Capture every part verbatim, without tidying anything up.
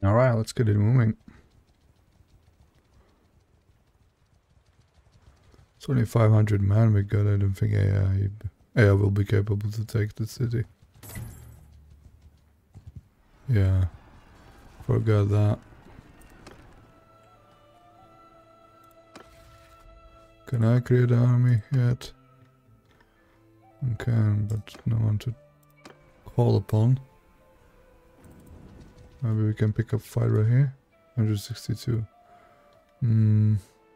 Alright, let's get it moving. It's only five hundred men we got. I don't think A I, A I will be capable to take the city. Yeah, forgot that. Can I create an army yet? I can, but no one to call upon. Maybe we can pick up fight right here. one hundred sixty-two. Hmm.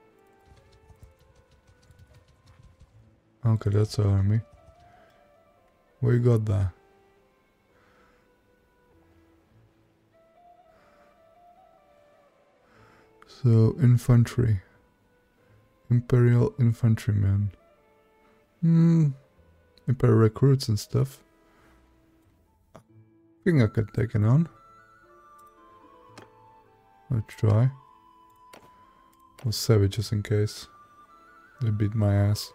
Okay, that's our army. We got that. So, infantry. Imperial infantrymen. Hmm. Imperial recruits and stuff. I think I could take it on. Let's try. I'll save it just in case. They beat my ass.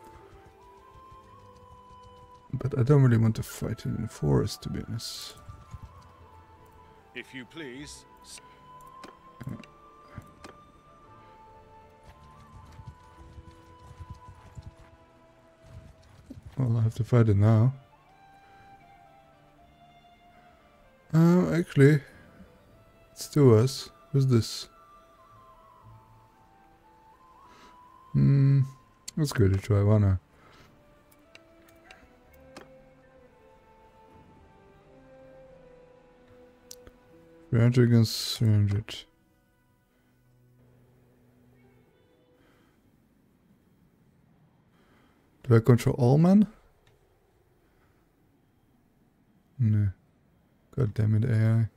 But I don't really want to fight in the forest, to be honest. If you please. Uh, Well, I have to fight it now. Uh, actually, it's to us. Who's this? Hmm, let's go to try, why not? three hundred against three hundred. Do I control all men? No. God damn it, A I.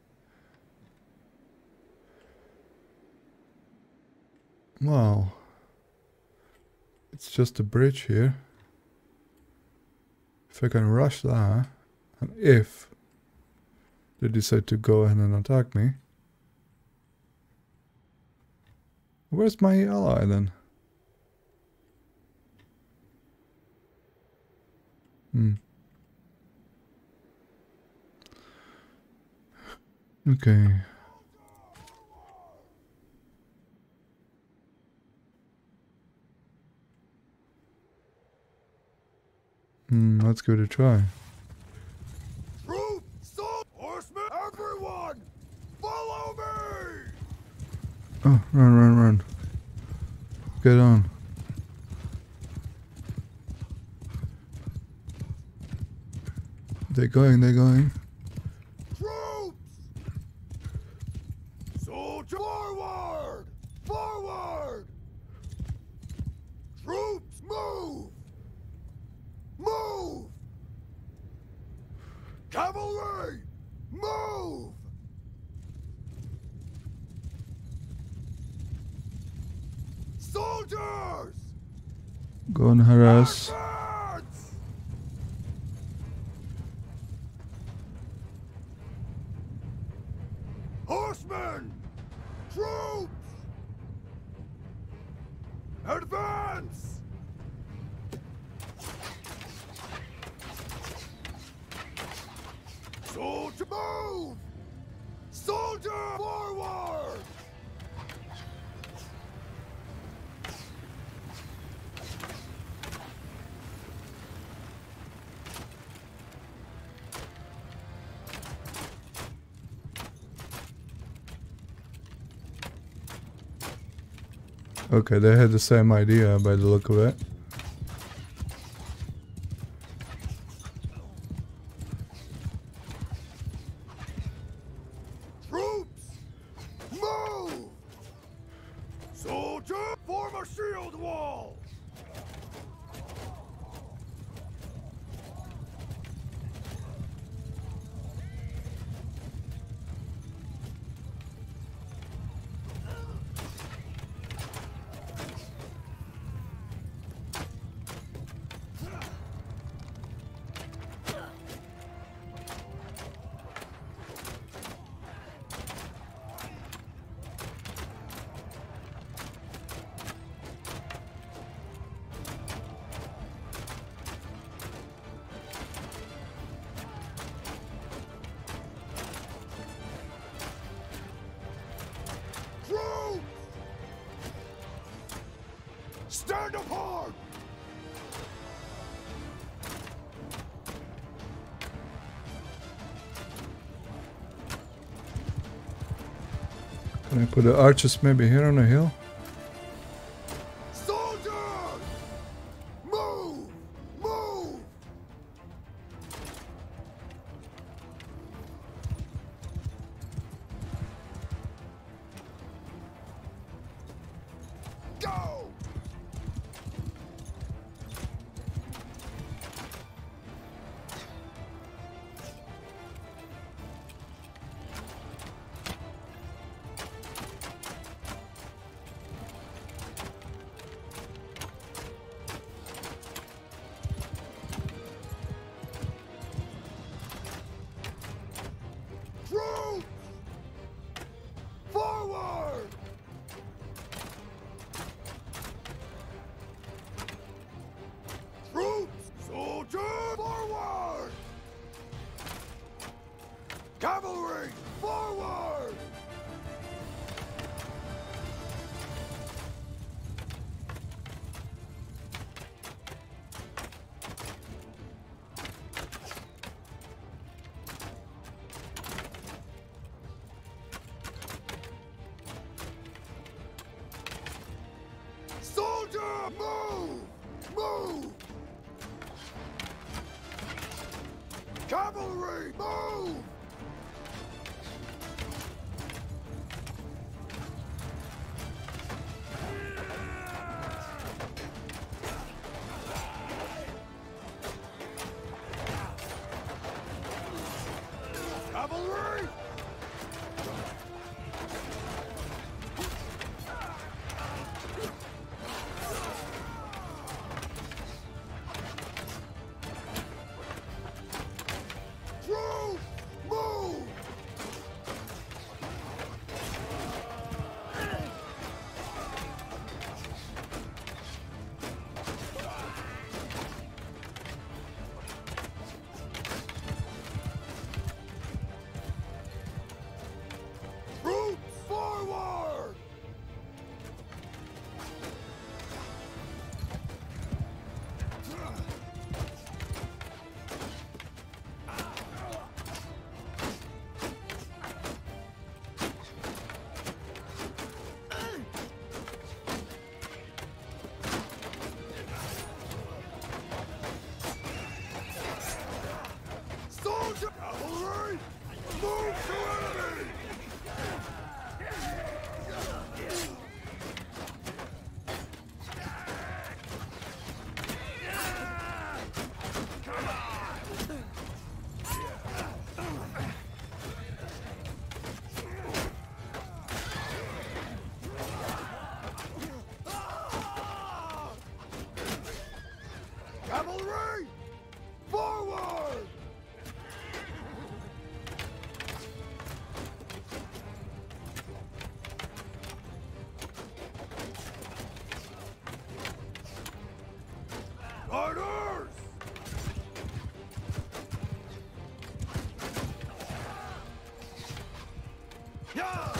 Wow. It's just a bridge here. If I can rush that, and if they decide to go ahead and attack me. Where's my ally then? Hmm. Okay. Hmm, let's give it a try. Troops, soldiers, horsemen, everyone, follow me! Oh, run, run, run. Get on. They're going, they're going. Troops! Soldier, forward! Forward! Troops, move! Move! Cavalry, move! Soldiers! Go and harass. Advance! Horsemen! Troops! Advance! Soldier, move! Soldier, forward! Okay, they had the same idea by the look of it. Troops, move! Soldier, form a shield wall! Stand apart! Can I put the archers maybe here on the hill? Soldiers! Move! Move! Go! Troops! Forward! Troops! Soldier! Forward! Cavalry! Forward! Soldier! Move! Move! Cavalry! Move! Cavalry! Troops! Move! Troops! Forward! Soldier! Cavalry! Move to enemy! Cavalry! Forward! Riders! Yeah!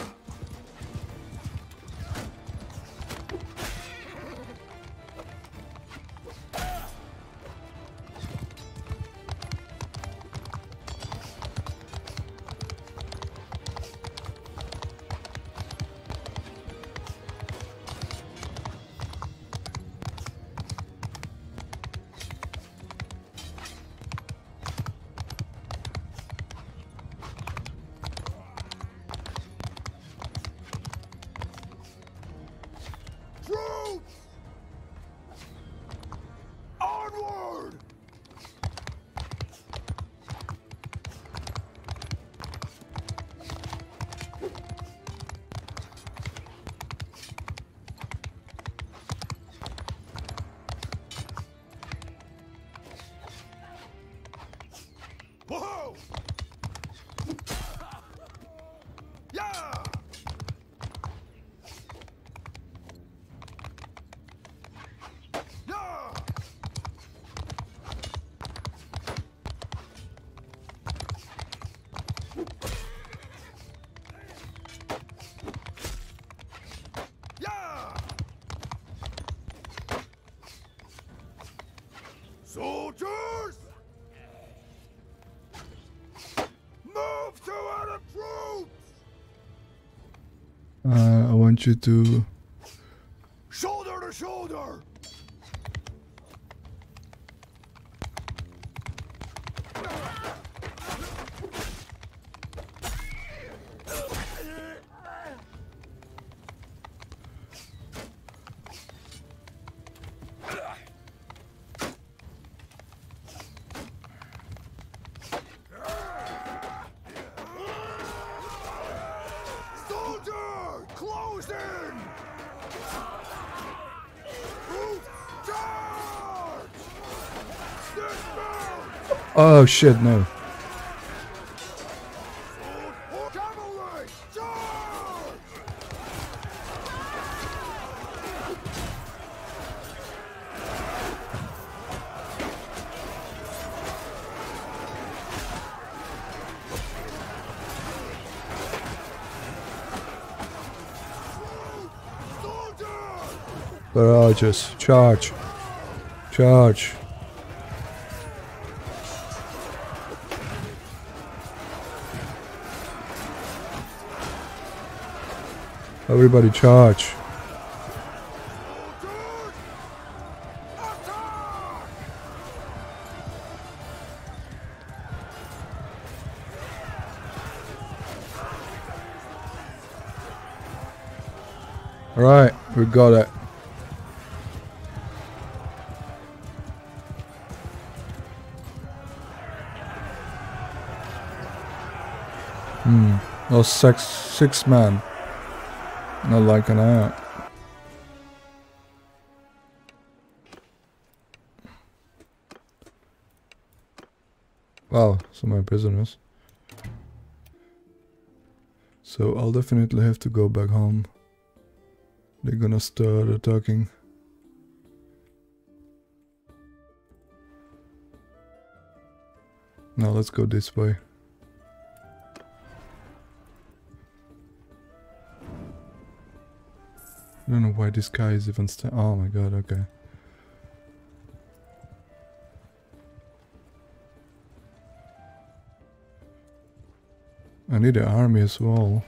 Troops! Onward! Whoa! Yeah! Yeah! Yeah! want you to... Shoulder to shoulder! Soldier! Close in! Move! Charge! Dismount! Oh shit, no. Cavalry! Charge! Soldier! Barrages. Charge. Charge. Everybody charge. Soldiers! Attack! Alright, we got it. Hmm. Those six six men. Not liking that. Wow, so many prisoners. So I'll definitely have to go back home. They're gonna start attacking. Now let's go this way. I don't know why this guy is even sta- oh my god, okay. I need an army as well.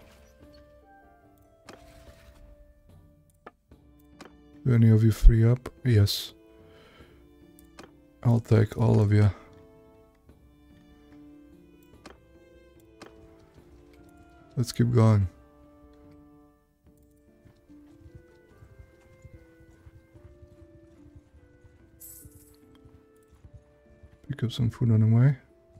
Do any of you free up? Yes. I'll take all of you. Let's keep going. Pick up some food on the way.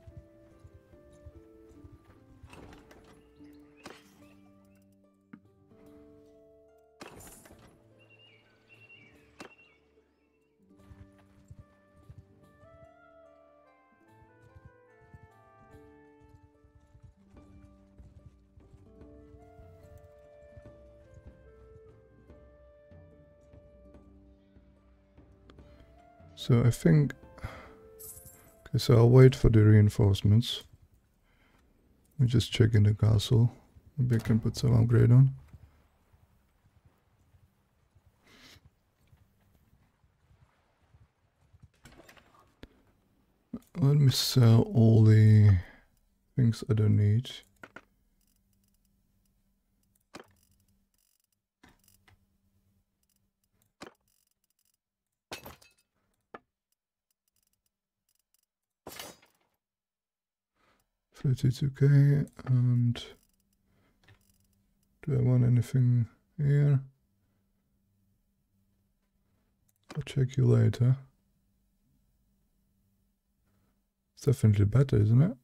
So I think... Okay, so I'll wait for the reinforcements. We just check in the castle. Maybe I can put some upgrade on. Let me sell all the things I don't need. thirty-two K, and do I want anything here? I'll check you later. It's definitely better, isn't it?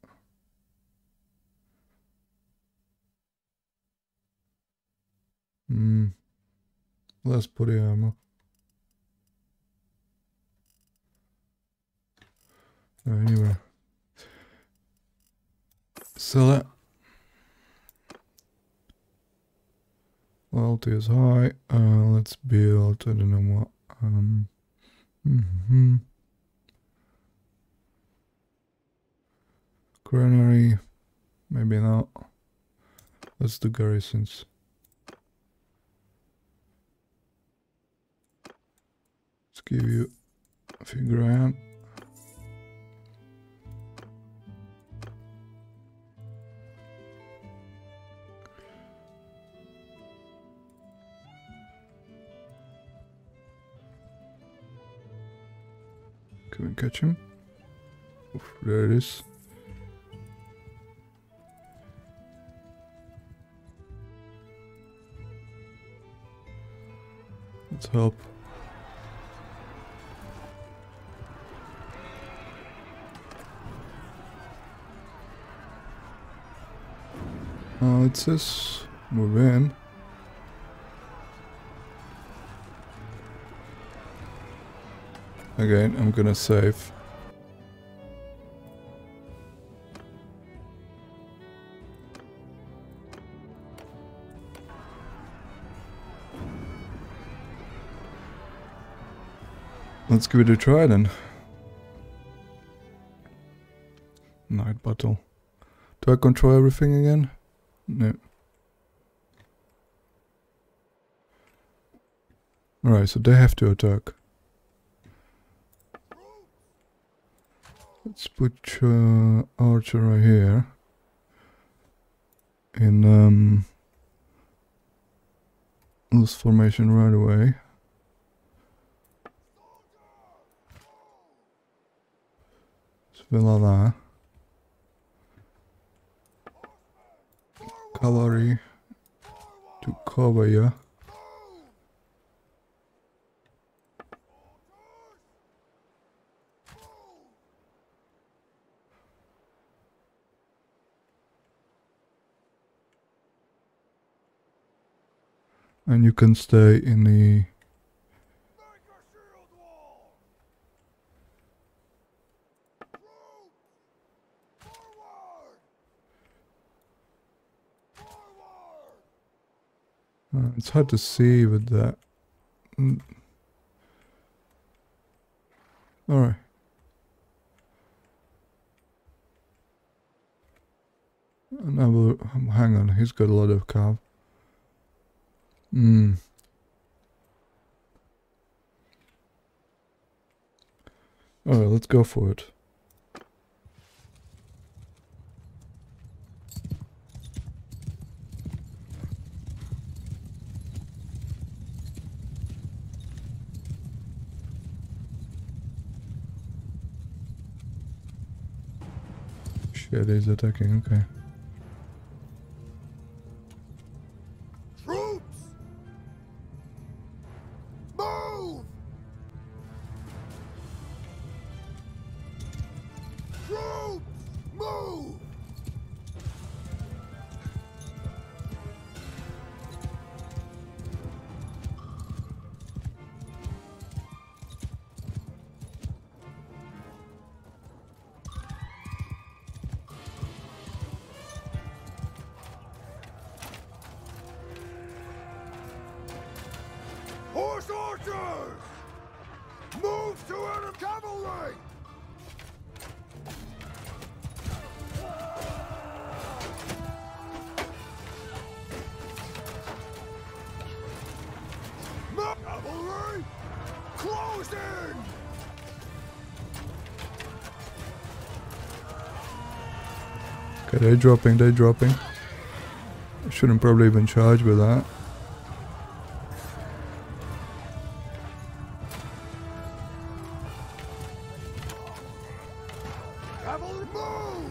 Hmm. Less body armor. Oh, anyway. Sell it. Loyalty is high. Uh, let's build, I don't know what. Um, mm-hmm. Granary. Maybe not. Let's do garrisons. Let's give you a few grand. Can we catch him? Oof, there it is. Let's help. Oh, it says move in. Again, I'm gonna save. Let's give it a try then. Night battle. Do I control everything again? No. Alright, so they have to attack. Let's put uh, Archer right here. In um, loose formation right away. Vilala. Cavalry to cover you. And you can stay in the Uh, it's hard to see with that. Mm. Alright. Another, um, hang on, he's got a lot of cav. Hmm. Alright, let's go for it. Shit, he's attacking, okay. Troops! Move! Troops! Move! Horse archers! Move to enemy cavalry! Move, cavalry! Close in! Okay, they're dropping, they're dropping. I shouldn't probably even charge with that. Cavalry, move!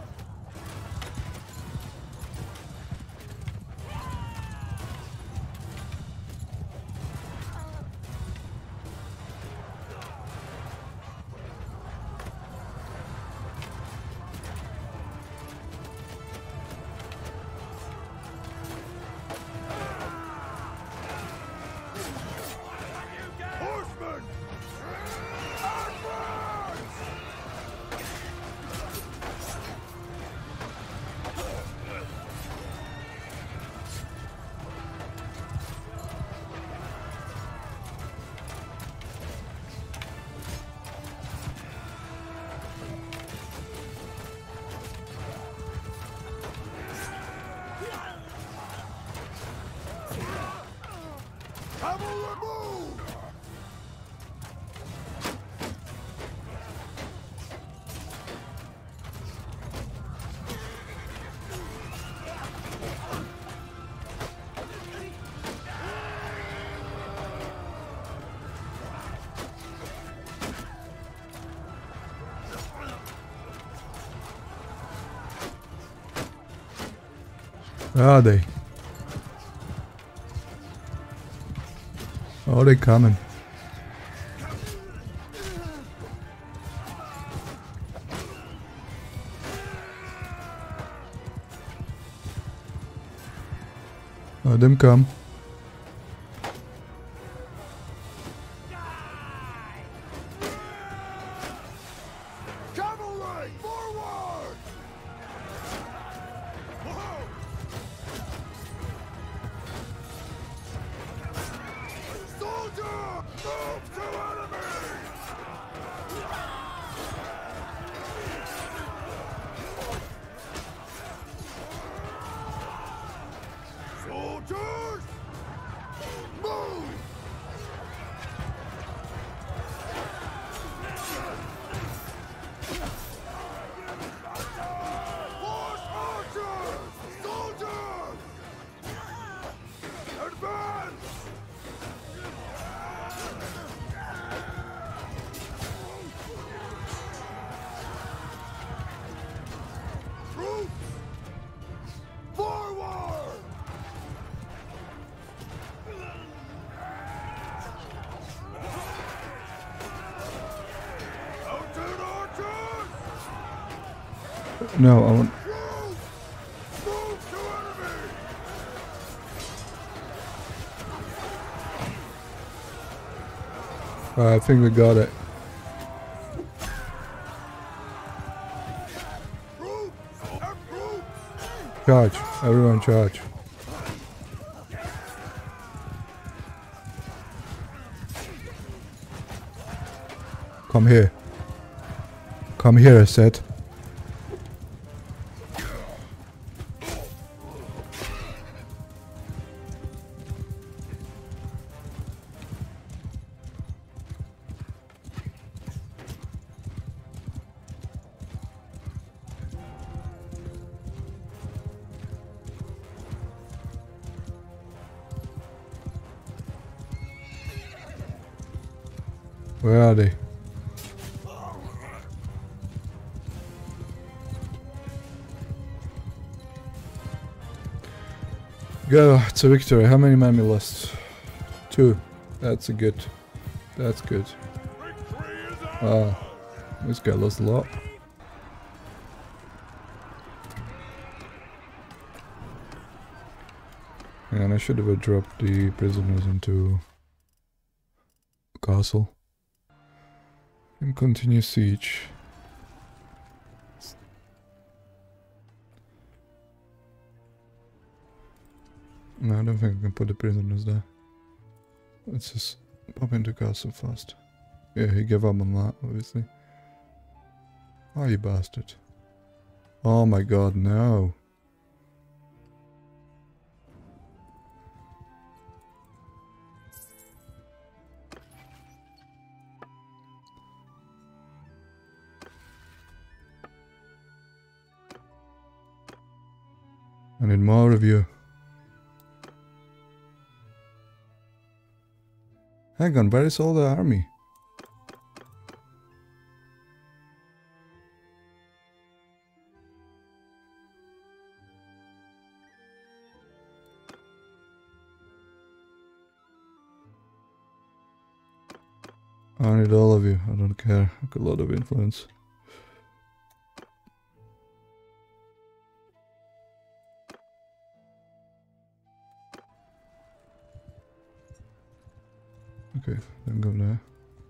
Horsemen! Advance! Cavalry, move! Where are they? Oh, they coming. Oh, them come. Cavalry, forward! Soldier, move to enemy! Soldiers, move! Force archers! Soldiers! Advance! Troops! Forward! Mounted archers! No, I want. Troops! Move to enemy! Uh, I think we got it. Troops! And troops! Charge. Everyone charge. Come here. Come here, I said. Where are they? Go, it's a victory. How many men we lost? Two. That's a good. That's good. Wow. This guy lost a lot. And I should have dropped the prisoners into castle. And continue siege. No, I don't think I can put the prisoners there. Let's just pop into castle fast. Yeah, he gave up on that, obviously. Oh, you bastard. Oh my god, no. I need more of you. Hang on, where is all the army? I need all of you, I don't care. I've got a lot of influence. Okay, then go there.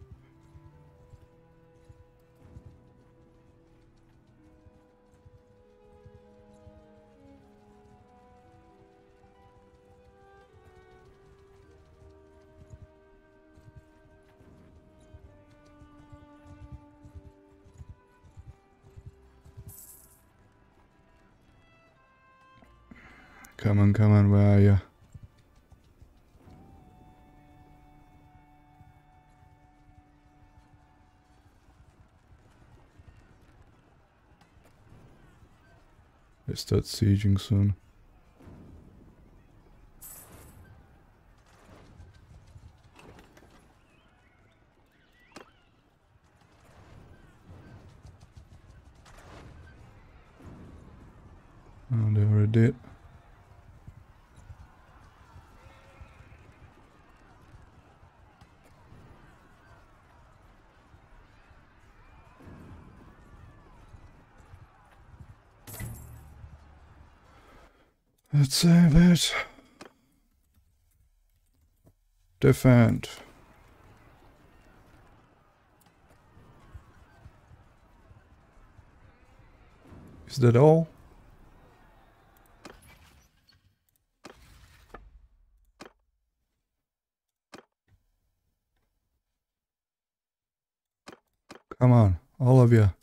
Come on, come on, where are you? They start sieging soon. Oh, they already did. Let's save it. Defend. Is that all? Come on, all of you.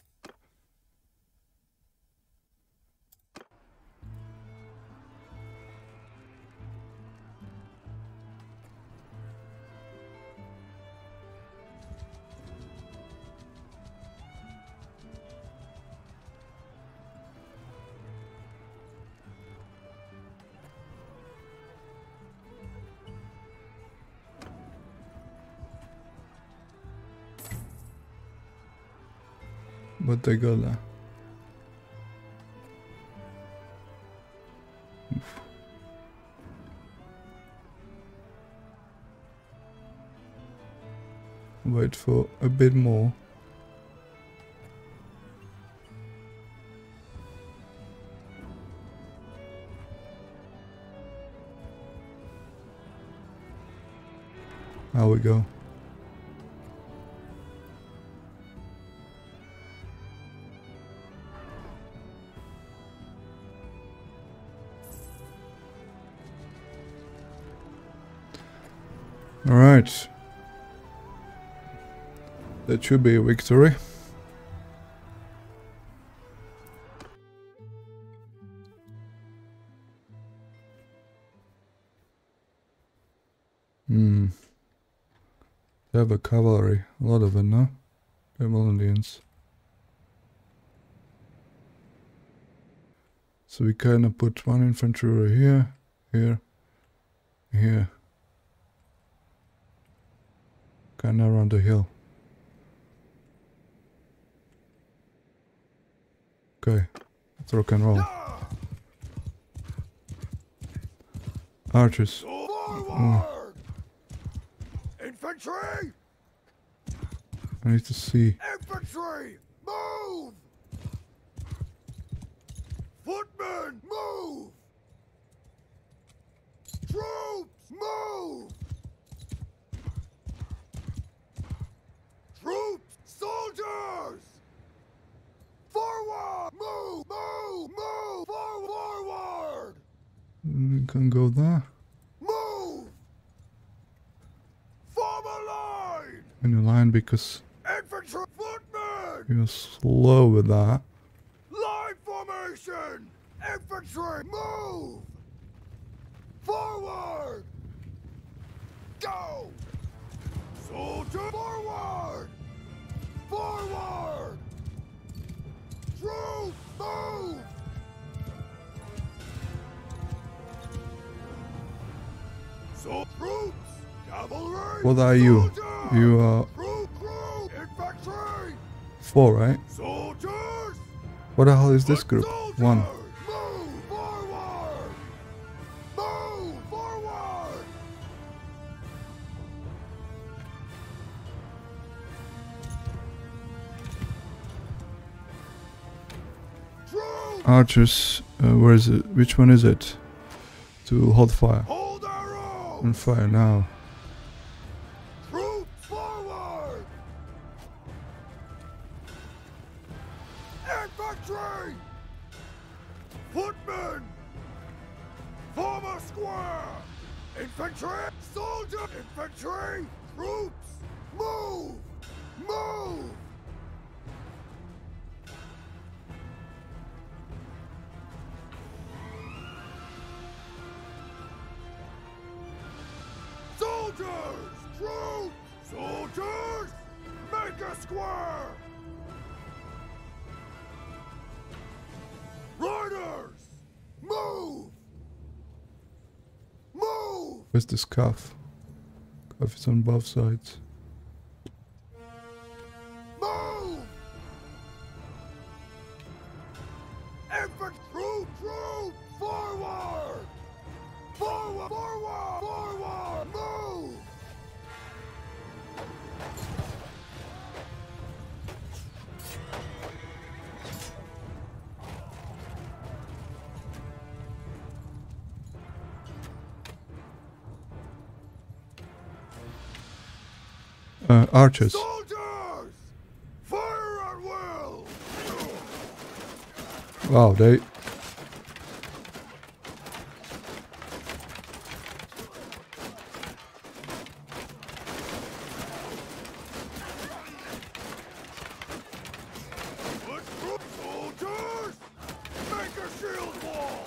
But they got that. Wait for a bit more. There we go. All right. That should be a victory. Hmm. They have a cavalry. A lot of it, no? Devil Indians. So we kind of put one infantry here, here, here. Kind of around the hill. Okay, let's rock and roll. Archers. Forward! Infantry! I need to see. Infantry! Move! Footmen! Move! Troops! Move! Troops! Soldiers! Forward! Move! Move! Move! Forward! Forward! We can go there. Move! Form a line! In a line because Infantry! Footmen! you're slow with that. Line formation! Infantry! Move! Forward! Go! Soldier! Forward! Forward! Troops! Move! So troops! Cavalry! What are you? Soldiers! You are Troop, troop! Infantry! four, right? Soldiers! What the hell is this Foot group? soldiers! One. Move forward! Move forward! Troops! Archers. Uh, where is it? Which one is it? To hold fire. Hold arrows! On fire now. Troops forward! Infantry! Footmen! Form a square! Infantry! Soldier! Infantry! Troops! Move! Move! Soldiers! Troops! Soldiers! Make a square! Riders! Move! Move! Where's the scarf? Scarf is on both sides. Move! Infantry! Troop! Troop! Forward! Forward! Forward! Forward! Move! Archers. Soldiers! Fire at will! Wow, they... Soldiers! Make a shield wall!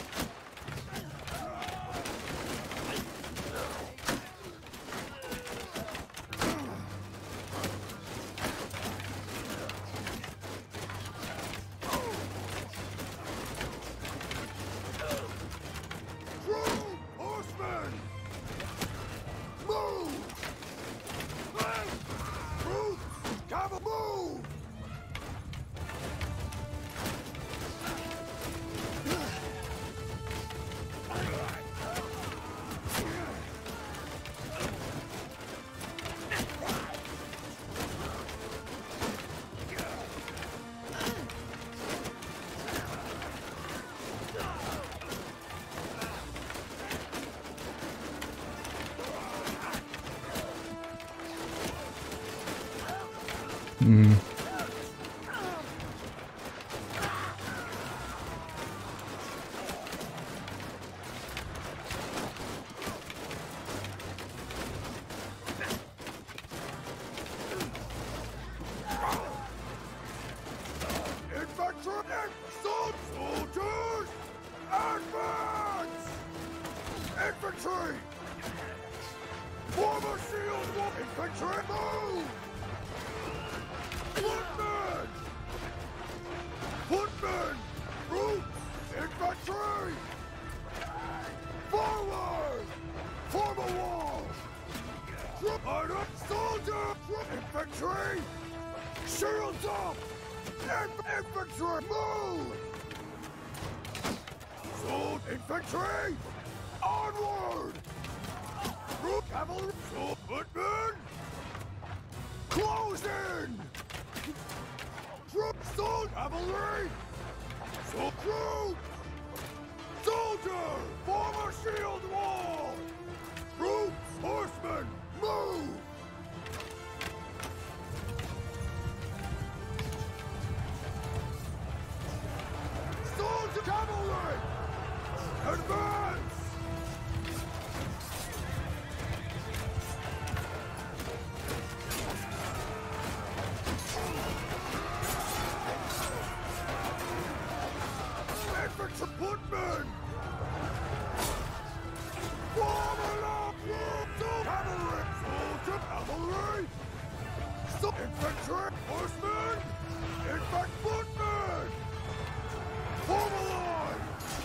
Horsemen! Move! Troops! Cavalry! Move! Hmm. Infantry! Soldiers! Advance! Infantry! Form a shield wall! Infantry! Move! Footmen! Footmen! Troops! Infantry! Forward! Form a wall! Troop! Soldier! Infantry! Shields up! Infantry! Move! Sold infantry! Onward! Troop cavalry! Sold footmen! Close in! Troop! Sold cavalry! Sold troops! Soldier! Form a shield wall! Troops! Horsemen! Move! Soldier cavalry! Advance! Infantry footmen! Form along! Soldier cavalry! Soldier cavalry! So infantry! Horsemen! Infantry footmen! Form a line!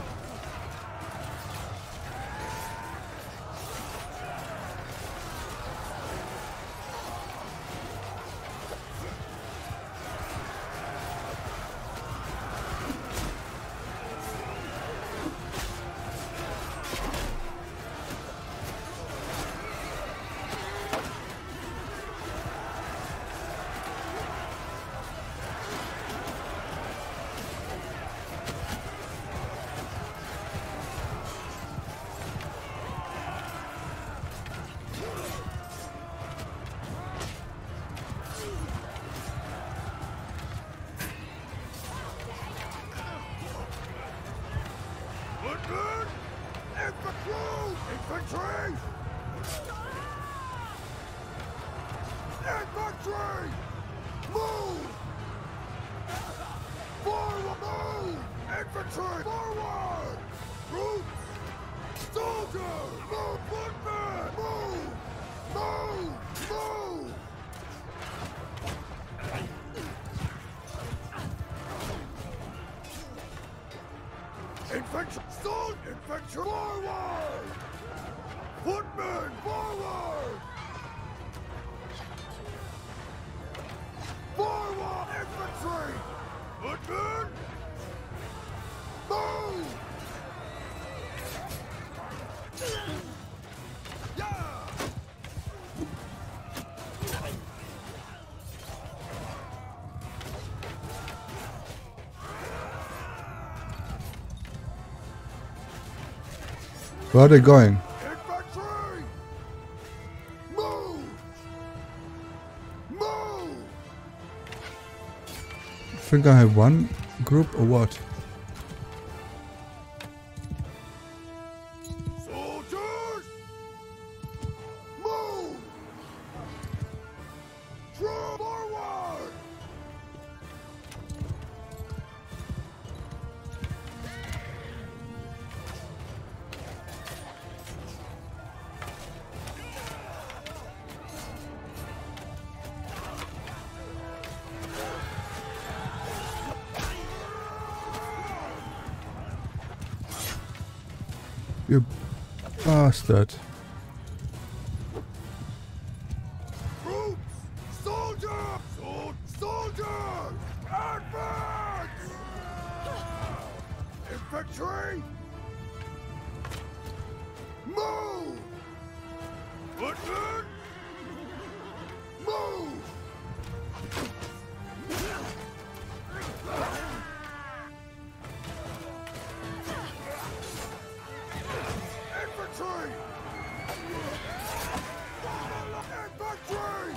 Footmen! Infantry! Infantry! Infantry! Move! Forward! Move! Infantry! Forward! Troops! Soldiers! Move! Footmen! Move! Move! Move! Infantry! Soldier! Infantry! Forward! Footmen! Forward! Forward! Infantry! Footmen! Move! Yeah! Where are they going? Infantry! Move! think I have one group or what? Soldiers! Move! Draw forward! You bastard. Troops! Soldiers! Sol soldiers! Advance! Infantry! Move! Footmen! Move! Infantry! Infantry!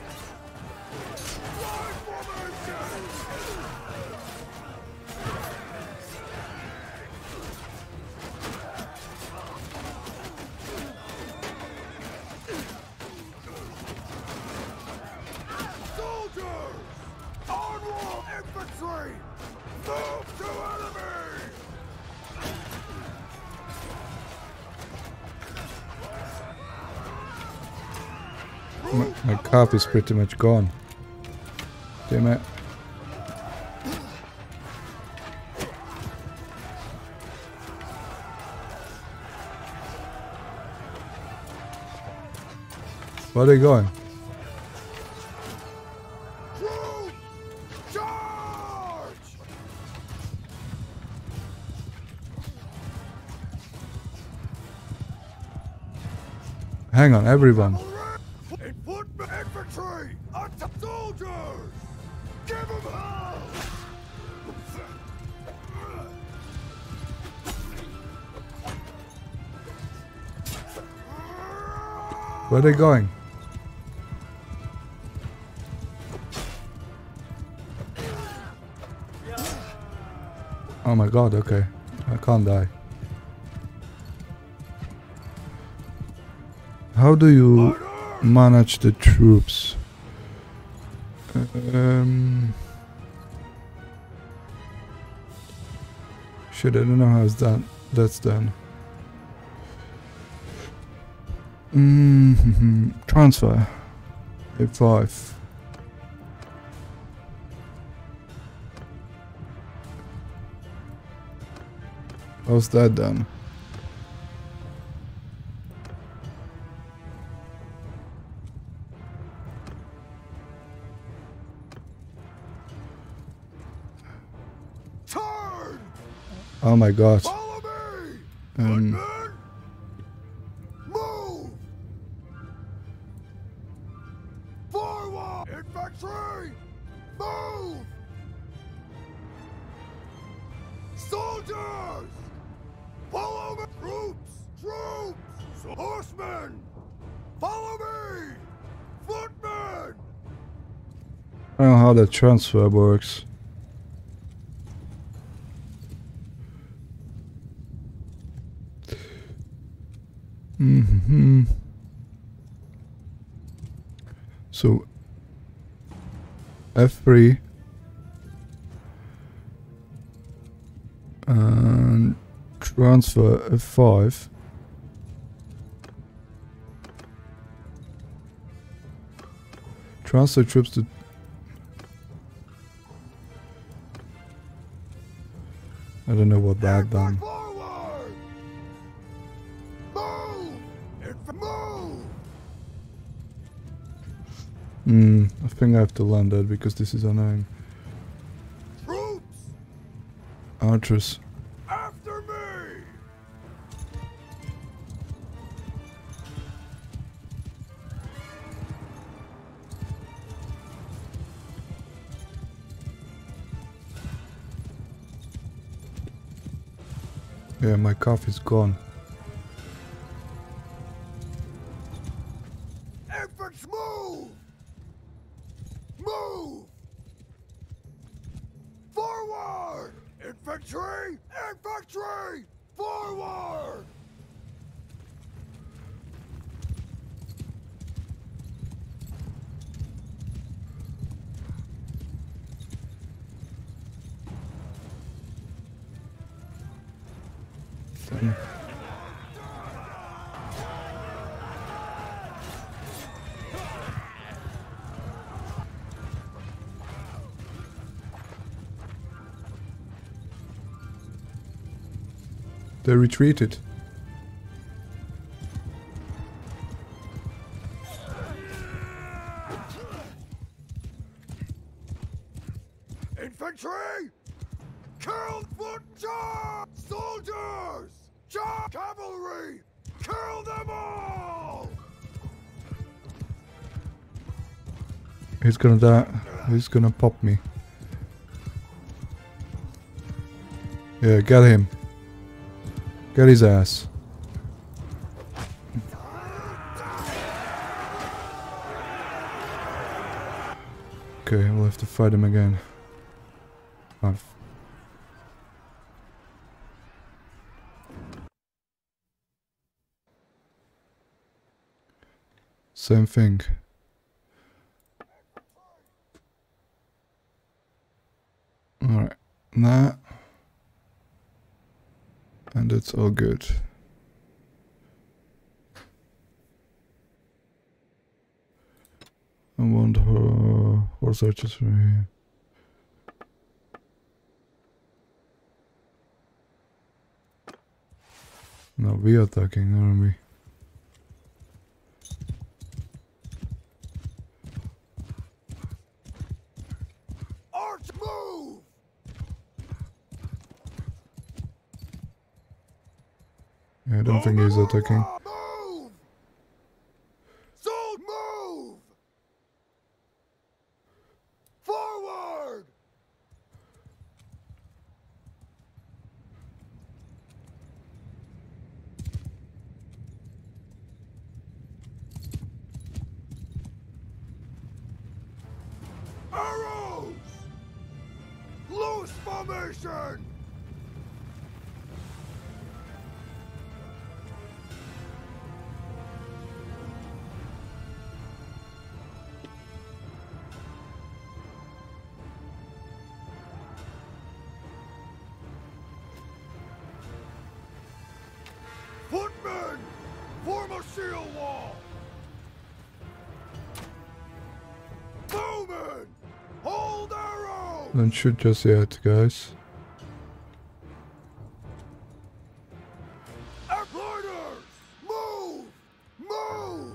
Line formation! Soldiers! Onward! Infantry! Move to enemy! My, my carp is pretty much gone. Damn it. Where are they going? Troops! Charge! Hang on, everyone. In footmen! Infantry! Attack! Soldiers! Give them hell! Where are they going? Oh my god, okay. I can't die. How do you manage the troops? Um, shit, I don't know how it's done. That's done. Mm-hmm. Transfer. A five. How's that done? Turn! Oh my god. Follow me! Um, Footmen! Move! Forward! Infantry! Move! Soldiers! Follow me! Troops! Troops! So horsemen! Follow me! Footmen! I don't know how the transfer works. Mm-hmm. So F three and transfer F five. Transfer troops to I don't know what that done. Forward! Move! Inf move! Hmm, I think I have to land that because this is annoying. Troops! Archers. After me! Yeah, my cough is gone. Infants move! Move! Infantry! Infantry! Forward! Then. They retreated. Infantry! Kill foot charge! Soldiers! Charge! Cavalry! Kill them all! He's gonna die. He's gonna pop me. Yeah, get him. Get his ass. Okay, we'll have to fight him again. I've Same thing. Alright, that. And it's all good. I want her horse archers from here. No, we are attacking, aren't we? Arch move! Yeah, I don't think he's attacking. Move! Sold move! Forward! Arrows! Loose formation! Footmen! Form a shield wall! Bowmen! Hold arrows! Don't shoot just yet, guys. Riders! Move! Move!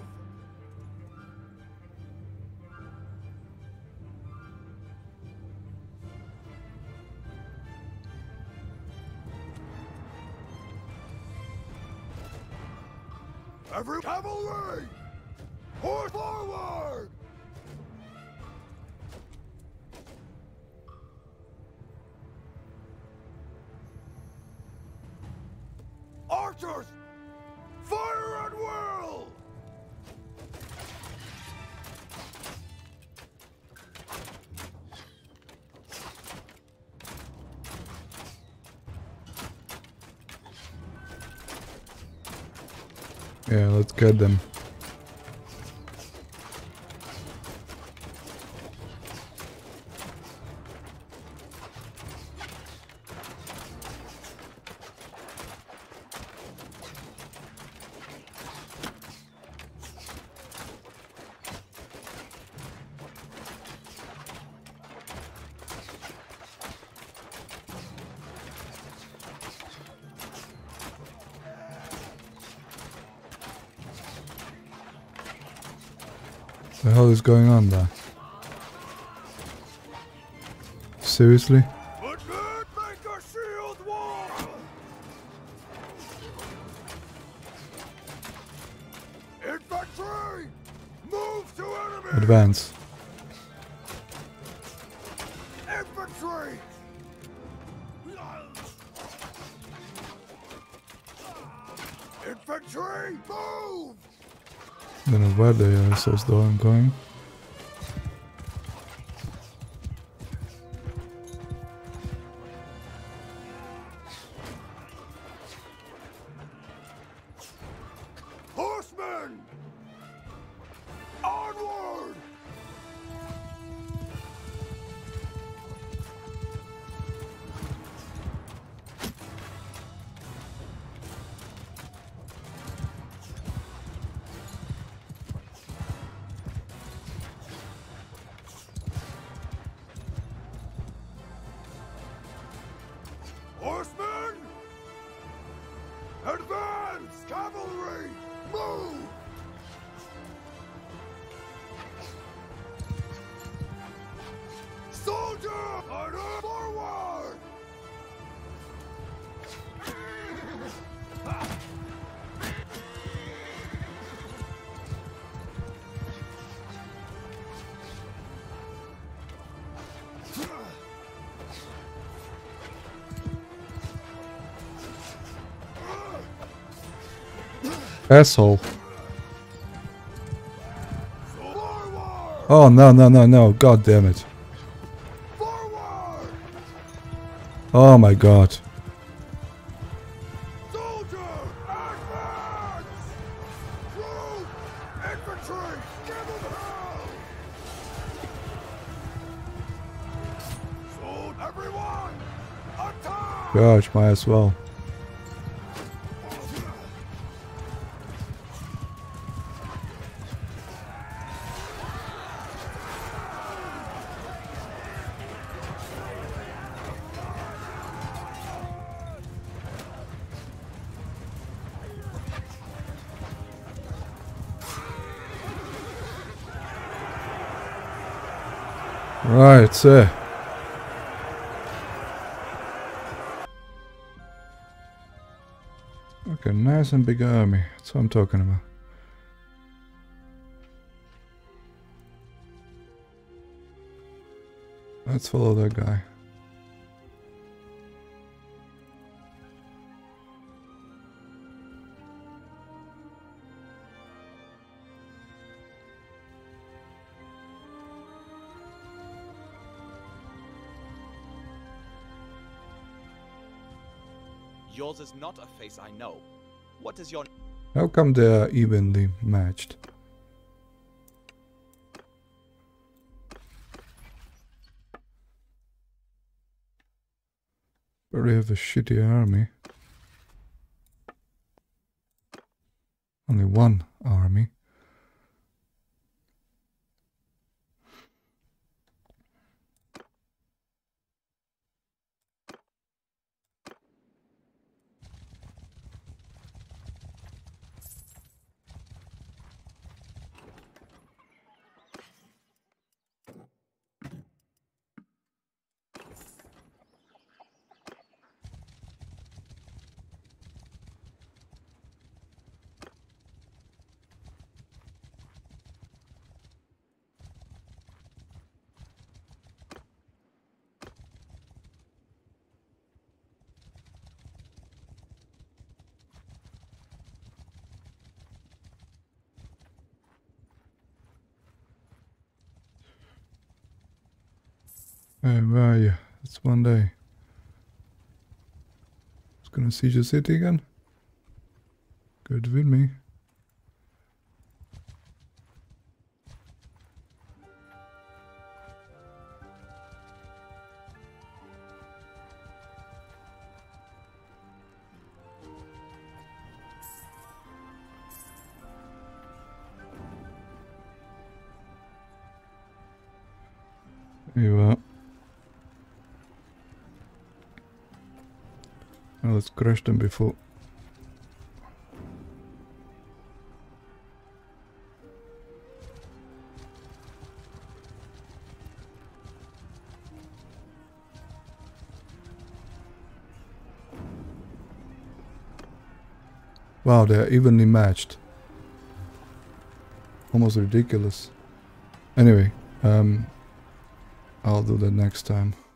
Every cavalry! Horse forward! Archers! Fire at will! Yeah, let's get them. The hell is going on there? Seriously? Footmen, make a shield wall! Infantry! Move to enemy! Advance. Infantry! Infantry, move! I don't know where they are, so though I'm going. Order forward! Asshole. Forward! Oh, no, no, no, no. God damn it. Forward! Oh my god. Soldier! Advance! Troop! Infantry! Give them hell! Sold everyone! Attack! Gosh, might as well. Right, so. Okay, nice and big army. That's what I'm talking about. Let's follow that guy. Yours is not a face I know. What is your... How come they are evenly matched? But we have a shitty army. Only one army. Hey, where are you? It's one day. It's gonna siege the city again? Good with me. There you are. Now let's crush them before. Wow, they're evenly matched. Almost ridiculous. Anyway, um, I'll do that next time.